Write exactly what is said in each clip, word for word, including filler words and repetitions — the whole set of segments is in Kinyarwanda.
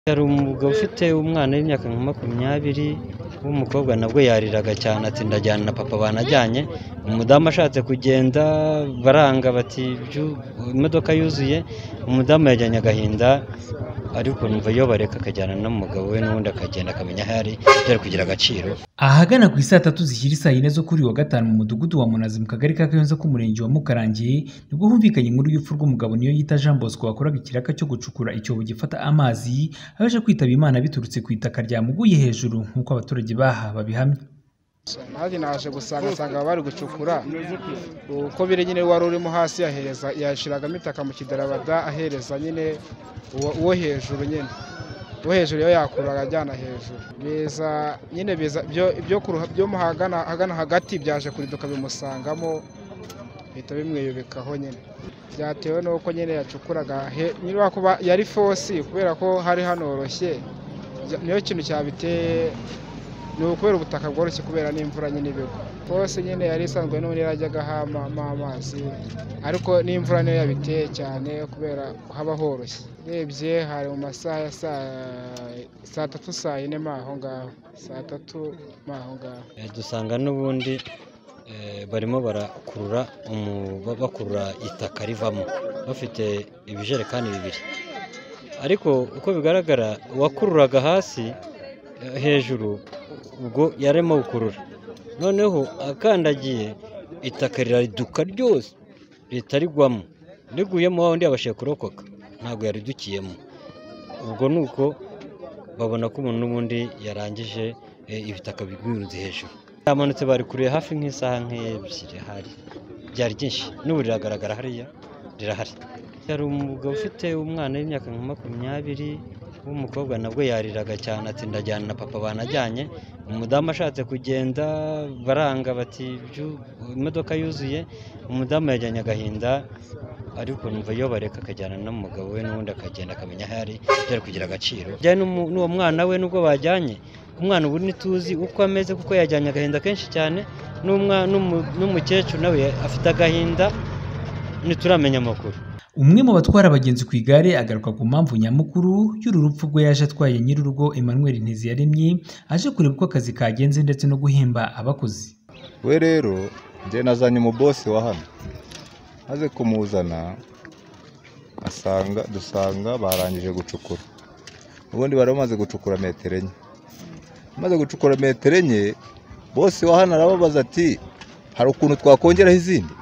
Yari umugabo ufite umwana w'imyaka nka makumyabiri w'umukobwa nabwo yariraga cyane ati ndajyana na papa banajyanye, umudamu ashatse kugenda baranga bati imodoka yuzuye, umudamu yajyanye agahinda ariko numva iyo bareka akajyana n'umugabo we n'ubundi akagenda akamenya aho ari byari kugira agaciro. Ahagana ku isaa tatu zishyira saa yine zo kuri wa gatanu mu mudugudu wa Munazi mu kagari ka Kayonza k'umurenge wa Mukarange nibwo humvikanye inkuru y'urupfu rw'umugabo Niyoyita Jean Bosco wakoraga ikiraka cyo gucukura icyobo gifata amazi aje kwitaba Imana biturutse ku itaka ryamuguye hejuru nk'uko abaturage baha babihamya. Naje naje gusanga sanga bari gucukura uko biri nyine wari urimo hasi yahereza yashiragamo itaka mu kidarabada ahereza nyine uwo hejuru nyine uwo hejuru yo yakuraga ajyana hejuru beza nyine beza byo ibyo kuruha byo muhagana hagana hagati byaje kuriduka bimusangamo bita bimweyobekaho nyine byatewe nuko nyine yacukuraga nyine kuba yari fosi kubera ko hari hanoroshye niyo kintu cyabiteye ni ukubera ubutaka bworoshye kubera n'imvura nyine ibigwa hose nyine yari isanzwe n'ubundi yarajyaga hama amazi ariko n'imvura niyo yabiteye cyane kubera haba horoshye. Urebye hari mu masaha ya saa tatu saa yine maho ngaho saa tatu maho ngaho dusanga n'ubundi barimo barakurura bakurura itaka rivamo bafite ibijerekani bibiri, ariko uko bigaragara uwakururaga hasi hejuru ubwo yarimo gukurura, noneho akandagiye itaka riraduka ryose ritarigwamo, riguyemo wundi yabashije kurokoka ntabwo yaridukiyemo. Ubwo nuko babona ko umuntu n'ubundi yarangije ibitaka bigwirunze hejuru. Yamanutse bari kure hafi nk'isaha nk'ebyiri hari byari byinshi n'ubu riragaragara hariya rirahari. Yari umugabo ufite umwana w'imyaka nka makumyabiri w'umukobwa nabwo yariraga cyane ati ndajyana na papa banajyanye, umudamu ashatse kugenda baranga bati imodoka yuzuye, umudamu yajyanye agahinda ariko numva iyo bareka akajyana n'umugabo we n'ubundi akagenda akamenya aho ari byari kugira agaciro. Byari n'uwo mwana we nubwo bajyanye umwana ubu ntituzi uko ameze kuko yajyanye agahinda kenshi cyane, n'umukecuru nawe afite agahinda ntituramenya amakuru. Umwe mu batwara abagenzi ku igare agaruka ku mpamvu nyamukuru y'uru rupfu rwe yaje atwaye nyir'urugo Emmanuel Ntiziyaremye aje kureba uko akazi kagenze ndetse no guhemba abakozi. We rero njye nazanye umubosi wa hano, maze kumuzana asanga dusanga barangije gucukura, ubundi bari bamaze gucukura metero enye. Maze gucukura metero enye bosi wa hano arababaza ati hari ukuntu twakongeraho izindi?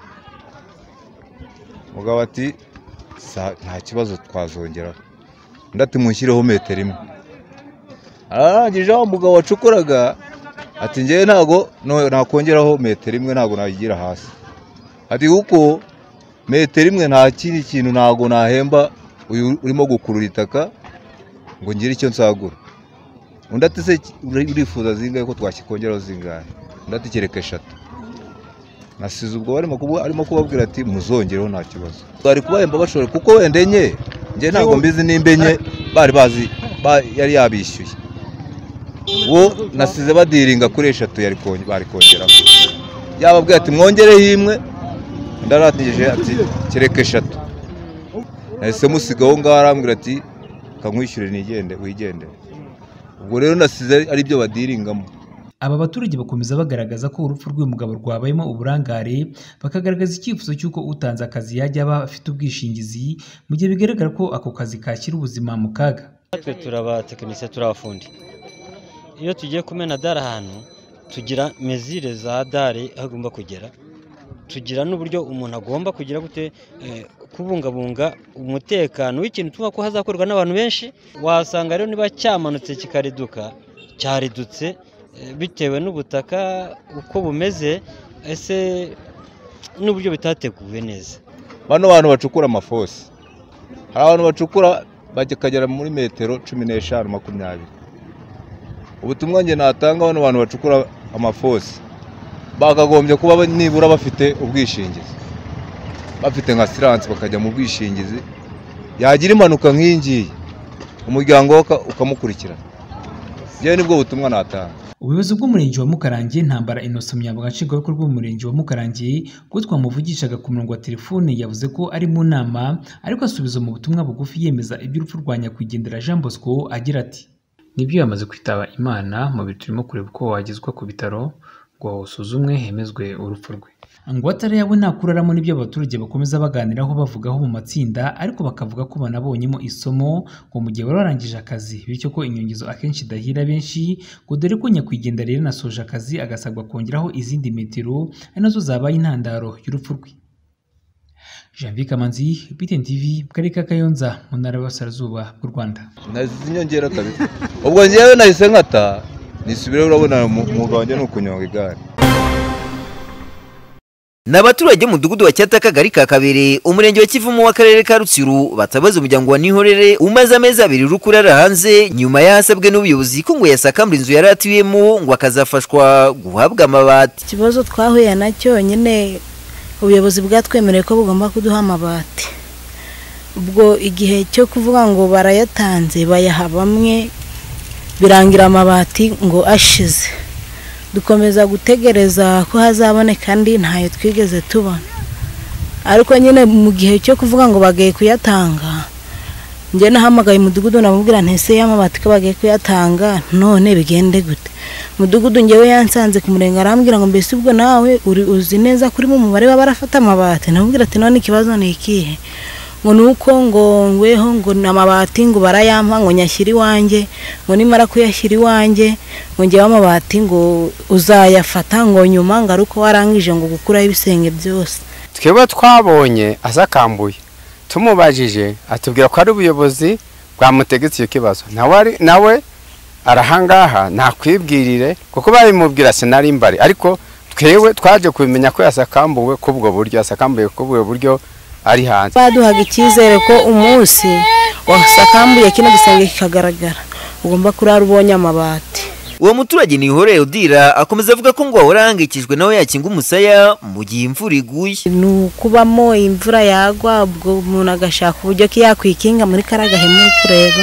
Mugabo ati nta kibazo twazongeraho. Undi ati munshyireho metero imwe. Arangije aho umugabo wacukuraga ati njyewe ntago nakongeraho metero imwe, ntago nayigira hasi. Ati kuko metero imwe nta kindi kintu ntago nahemba uyu urimo gukurura itaka ngo ngire icyo nsagura. Undi ati se urifuza zingahe ko twakikongeraho zingahe? Undi ati kereka eshatu. Nasize ubwo arimo kubabwira ati muzongereho nta kibazo. Bari kubahemba bashobora kuko wenda enye njye ntabwo mbizi nimba enye bari bazi yari yabishyuye. Uwo nasize badiringa kuri eshatu yari bari kongeraho. Yababwira ati mwongereho imwe, ndaratije ati kereka eshatu. Nahise musigaho ngaho arambwira ati kankwishyure nigende wigende. Ubwo rero nasize ari byo badiringamo. Aba baturage bakomeza bagaragaza ko urupfu rw'uyu mugabo rwabayemo uburangare, bakagaragaza icyifuzo cy'uko utanze akazi yajya aba afite ubwishingizi mu gihe bigaragara ko ako kazi kashyira ubuzima mu kaga. Twe turabatekinisiye turabafundi, iyo tugiye kumena dare ahantu tugira mezire za dare aho agomba kugera, tugira n'uburyo umuntu agomba kugira gute kubungabunga umutekano w'ikintu tuvuga ko hazakorwa n'abantu benshi. Wasanga rero niba cyamanutse kikariduka cyaridutse bitewe n'ubutaka uko bumeze, ese n'uburyo bitateguwe neza. Bano bantu bacukura amafosi, hari abantu bacukura bakagera muri metero cumi n'eshanu makumyabiri. Ubutumwa nge natanga bano bantu bacukura amafosi bakagombye kuba nibura bafite ubwishingizi, bafite nka siranse bakajya mu bwishingizi, yagira impanuka nk'iyi ngiyi umuryango ukamukurikirana. Njyewe nibwo butumwa natanga. Ubuyobozi bw'umurenge wa Mukarange Ntambara Innocent Munyamabanga Nshingwabikorwa w'umurenge wa Mukarange ubwo twamuvugishaga ku murongo wa telefone yavuze ko ari mu nama ariko asubiza mu butumwa bugufi yemeza iby'urupfu rwa nyakwigendera Jean Bosco agira ati nibyo yamaze kwitaba Imana mu bitaro turimo kureba uko wagezwa ku bitaro ngo usuzumwe hemezwe urupfu rwe. Ngo atari yawe ntakuraramo n'ibyo abaturage bakomeza baganiraho bavugaho mu matsinda ariko bakavuga ko banabonyemo isomo ngo mu gihe bararangije akazi bityo ko inyongezo akenshi dahira benshi ngo dore ko nyakwigendera rero nasoje akazi agasabwa kongeraho izindi metero ari nazo zabaye intandaro y'urupfu rwe. Janvier Kamanzi, B T N T V, mu karere ka Kayonza mu ntara y'Iburasirazuba bw'u Rwanda. Nazize inyongera kabisa. Ubwo njyewe nahise nkata nisubire urabona umwuga wanjye ni ukunyonga igare. N'abaturage mu mudugudu wa Cyata Kagari ka Kabere umurenge wa Kivumu w'akarere ka Rutsiro batabaza umuryango wa Nihorere umaze amezi abiri rukurara hanze nyuma yahasabwe n'ubuyobozi ko ngo yasakambura inzu yari atuyemo ngo akazafashwa guhabwa amabati. Ikibazo twahuye nacyo nyine ubuyobozi bwatwemereye ko bugomba kuduha amabati. Ubwo igihe cyo kuvuga ngo barayatanze bayaha bamwe birangira amabati ngo ashize. Dukomeza gutegereza ko hazaboneka kandi ntayo twigeze tubona. Ariko nyine mu gihe cyo kuvuga ngo bagiye kuyatanga nje nahamagaye umudugudu namubwira ntese y'amabati ko bagiye kuyatanga none bigende gute. Umudugudu ngewe yansanze ku murenge arambwira ngo mbese ubwo nawe uri uzi neza kuri mu mubare w'abarafata amabati. Namubwira ati none ikibazo ni ikihe ngo nuko ngo ngweho ngo namabati ngo barayampa ngo nyashyira iwanjye ngo nimara kuyashyira iwanjye ngo ngewe amabati ngo uzayafata ngo nyuma ngaruko warangije ngo gukuraho ibisenge byose. Twebwe twabonye azakambuye tumubajije atubwira ko ari ubuyobozi bwamutegetse icyo kibazo nawe nawe arahangaha ntakwibwirire kuko babimubwira sinari mbari ariko twewe twaje kubimenya ko yasakambuwe kubwo buryo yasakambuye kubwo buryo ari hanze. Baduhaga icyizere ko umunsi wasakambuye kino gisenge kikagaragara ugomba kurara ubonye amabati. Uwo muturage Nihorere Odira akomeza avuga ko ngo warangikijwe nawe yakinga umusaya mu gihe imvura iguye. Nukubamo imvura yagwa ubwo umuntu agashaka uburyo ki yakwikinga muri karagahemu kureba.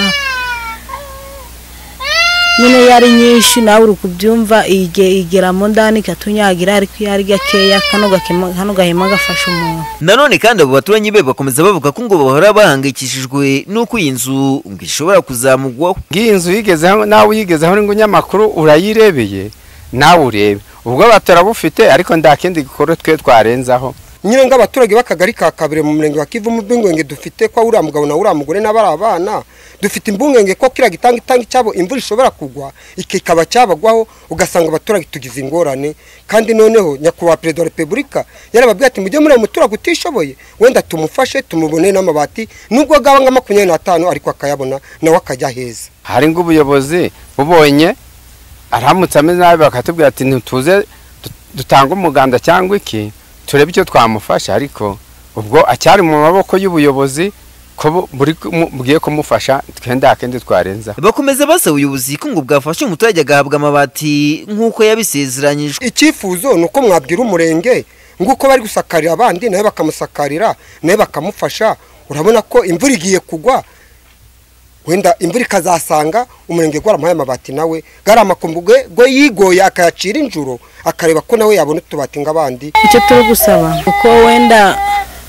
Nyine yari nyinshi nawe uri kubyumva igera mu ndani katunyagira ariko yari gakeya kano gakema kano gahema gafasha umuntu. Nanone kandi abo baturanyi be bakomeza bavuga ko ngo bahora bahangikishijwe nuko iyi nzu ngo ishobora kuzamugwaho. Ngiyi nzu yigezeho nawe yigezeho ngo nyamakuru urayirebeye nawe urebe ubwo batera bufite ariko ndakindi gikoro twe twarenzaho. Nyine ng'abaturage b'akagari ka Kabere mu murenge wa Kivumu bw'ingwenge dufite ko uriya mugabo na uriya mugore n'abari abana dufite imbungenge ko kira gitanga itanga cyabo imvura ishobora kugwa ikikaba cyabagwaho ugasanga abaturage tugize ingorane kandi noneho nyakubahwa Perezida wa Repubulika yarababwiye ati mujye muri mutura gutishoboye wenda tumufashe tumubone n'amabati nubwo gaba nga makumyabiri na tanu ariko akayabona nawe akajya heza. Hari ngo ubuyobozi bubonye aramutse ameze nabi bakatubwira ati ntutuze dutanga umuganda cyangwa iki turebe icyo twamufasha ariko ubwo acyari mu maboko y'ubuyobozi ko buri bugiye kumufasha twenda akende twarenza. Bakomeza basaba ubuyobozi ko ngo bwafashe umuturage agahabwa amabati nk'uko yabisezeranyijwe. Icyifuzo nuko mwabwira umurenge nguko bari gusakarira abandi nawe bakamusakarira nawe bakamufasha. Urabona ko imvura igiye kugwa wenda imvura ikazasanga umurenge gwaramuhaye amabati nawe gari amakumbugwe go yigoye akayacira injuro akareba ko nawe yabona tubati ngabandi. Icyo turi gusaba uko wenda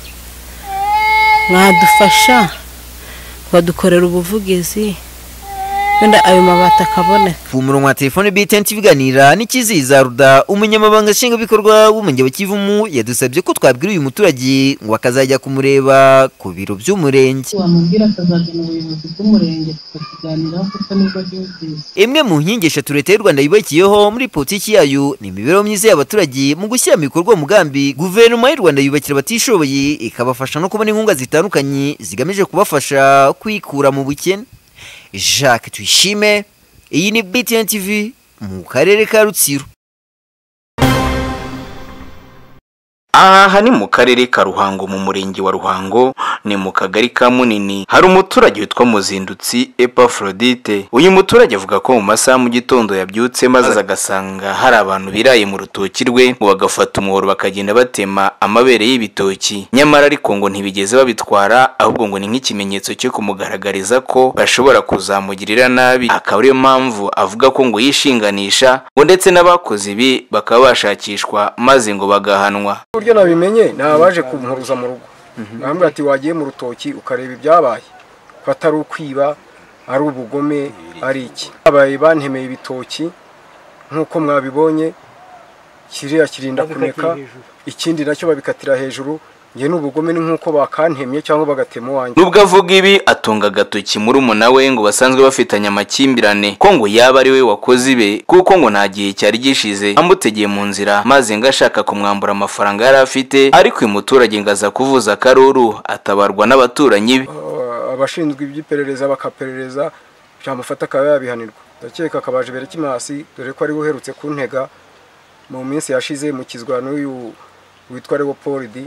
mwadufasha badukorera ubuvugizi wenda ayo mabati akaboneka. Ku murongo wa telefone B T N tubiganira n'ikiziza Ruda umunyamabanga nshingwabikorwa w'umurenge wa Kivumu yadusabye ko twabwira uyu muturage ngo akazajya kumureba ku biro by'umurenge. Wamubwira akazajya mu buyobozi bw'umurenge tukaganiraho kuko nibwo byumvise. Imwe mu nkingi eshatu Leta y'u Rwanda yubakiyeho muri politiki yayo ni imibereho myiza y'abaturage mu gushyira mu bikorwa umugambi guverinoma y'u Rwanda yubakira abatishoboye ikabafasha no kubona inkunga zitandukanye zigamije kubafasha kwikura mu bukene. Jacques Tuyishime, iyi ni B T N T V mu karere ka Rutsiro. Aha ni mu karere ka Ruhango mu murenge wa Ruhango, ni mu kagari ka Munini. Hari umuturage witwa Muzindutsi Epafrodite. Uyu muturage avuga ko mu masaha mu gitondo yabyutse maze agasanga hari abantu biraye mu rutoki rwe, ngo bagafata umuhoro bakagenda batema amabere y'ibitoki. Nyamara ariko ngo ntibigeze babitwara, ahubwo ngo ni nk'ikimenyetso cyo kumugaragariza ko bashobora kuzamugirira nabi. Akaba ariyo mpamvu avuga ko ngo yishinganisha, ngo ndetse n'abakoze ibi bakaba bashakishwa maze ngo bagahanwa. Buryo nabimenye nabaje kumpuruza mu rugo. Bambwira ati wagiye mu rutoki ukareba ibyabaye, ko atari ukwiba, ari ubugome, ari iki. Abaye bantemeye ibitoki nkuko mwabibonye, kiriya kirinda kuneka, ikindi nacyo babikatira hejuru. Nge n'ubugome ni nkuko bakantemye cyangwa bagatema wanjye. Nubwo avuga ibi atunga agatoki muri umuna we ngo basanzwe bafitanye amakimbirane, ko ngo yaba ari we wakoze ibe, kuko ngo nta gihe cyari gishize amutegeye mu nzira maze ngo ashaka kumwambura amafaranga yari afite, ariko uyu muturage ngo aza kuvuza akaruru atabarwa n'abaturanyi be. Abashinzwe iby'iperereza bakaperereza, byamufata akaba yabihanirwa. Ndakeka akabaje bere kimasi, dore ko ari uherutse kuntega mu minsi yashize mu kizwano uyu witwa Leopold,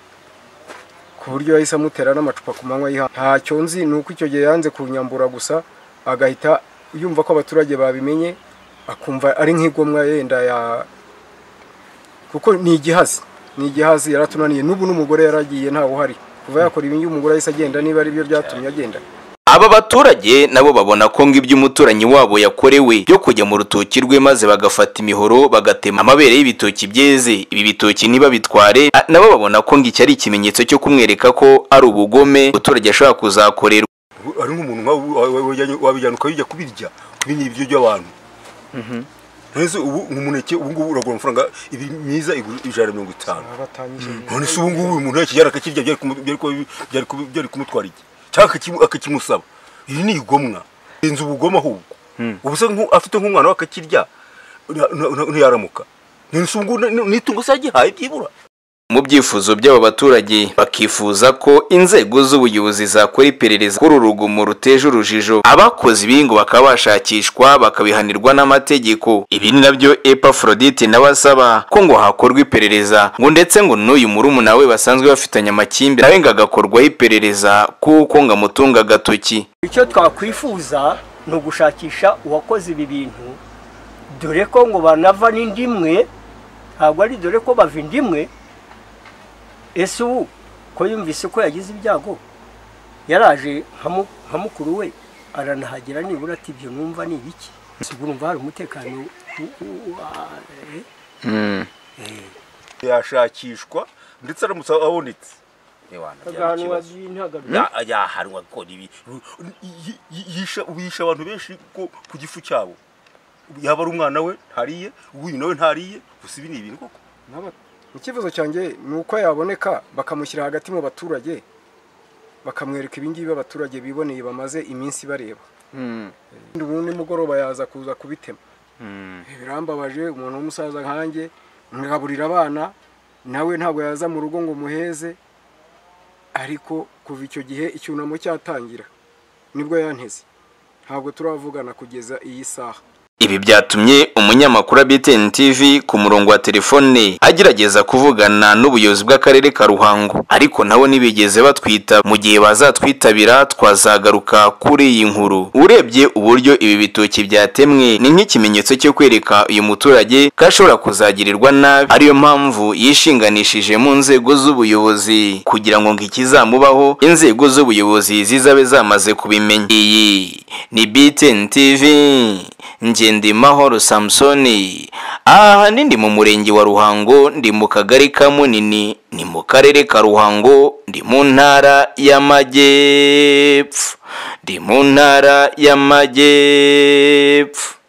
ku buryo yahise amutera n'amacupa ku manywa y'ihanga. Ntacyo nzi nuko icyo gihe yanze kunyambura gusa, agahita yumva ko abaturage babimenye, akumva ari nk'igomwa yenda ya, kuko ni igihazi ni igihazi yaratunaniye. N'ubu n'umugore yaragiye ntawe uhari, kuva yakora ibingi umugore ahise agenda, niba ari byo byatumye agenda. Aba baturage nabo babona ko ngo iby'umuturanyi wabo yakorewe byo kujya mu rutoki rwe maze bagafata imihoro bagatema amabere y'ibitoki byeze, ibi bitoki niba bitware, nabo babona ko ngo iki ari ikimenyetso cyo kumwereka ko ari ubugome umuturage ashobora kuzakorerwa. Ari nk'umuntu wabijyana ukabijya kubirya kubinyi ibyo by'abantu. Nese ubu nk'umuneke ubu ngubu uragura amafaranga ibi myiza ijana na mirongo itanu. None se ubu ngubu umuntu yakijyara akakirya byari byari kumutwara iki cyangwa akakimusaba. Iri ni igomwa, inzu ubugoma ahubwo. Ubuse afite nk'umwana wakakirya ntiyaramuka. Nese ubu nitungo sagihaye byibura. Mu byifuzo by'aba baturage bakifuza ko inzego z'ubuyobozi zakora iperereza kuri urugomo ruteje urujijo, abakoze ibingo bakaba bashakishwa bakabihanirwa n'amategeko. Ibi ni nabyo Epafrodite nawe asaba ko ngo hakorwa iperereza, ngo ndetse ngo n'uyu murumuna we basanzwe bafitanye amakimbirane nawe ngo agakorwaho iperereza kuko ngo amutunga agatoki. Icyo twakwifuza ni ugushakisha uwakoze ibi bintu, dore ko ngo banava n'indimwe, ntabwo ari dore ko bava indimwe. Ese ubu ko yumvise ko yagize ibyago yaraje nka mukuru we aranahagera, nibura ati ibyo numva ni ibiki, urumva hari umutekano yashakishwa ndetse aramutse abonetse yahanwa ko yisha abantu benshi ku gifu cyabo. Yaba ari umwana we ntariye, uyu nawe ntariye, gusa ibi ni ibintu koko. Ikibazo cyanjye ni uko yaboneka bakamushyira hagati mu baturage, bakamwereka ibingibi abaturage biboneye bamaze iminsi bareba. Ubu nimugoroba yaza kuza kubitema. Birambabaje, umuntu w'umusaza nkanjye ngaburira abana, nawe ntabwo yaza mu rugo ngo muheze, ariko kuva icyo gihe icyunamo cyatangira nibwo yanteze, ntabwo turavugana kugeza iyi saha. Ibi byatumye umunyamakuru wa B T N T V ku murongo wa telefone agerageza kuvugana n'ubuyobozi bw'akarere ka Ruhango, ariko nabo nibigeze batwita. Mu gihe bazatwitabira twazagaruka kuri iyi nkuru. Urebye uburyo ibi bitoki byatemwe ni nk'ikimenyetso cyo kwereka uyu muturage ko ashobora kuzagirirwa nabi, ariyo mpamvu yishinganishije mu nzego z'ubuyobozi kugira ngo ikizamubaho inzego z'ubuyobozi zizabe zamaze kubimenya. Iyi ni B T N T V, Ndi Mahoro Samsoni. Aha ndi mu murenge wa Ruhango, ndi mu kagari ka Munini, ni mu karere ka Ruhango, ndi mu ntara y'Amajyepfo, ndi mu ntara y'Amajyepfo.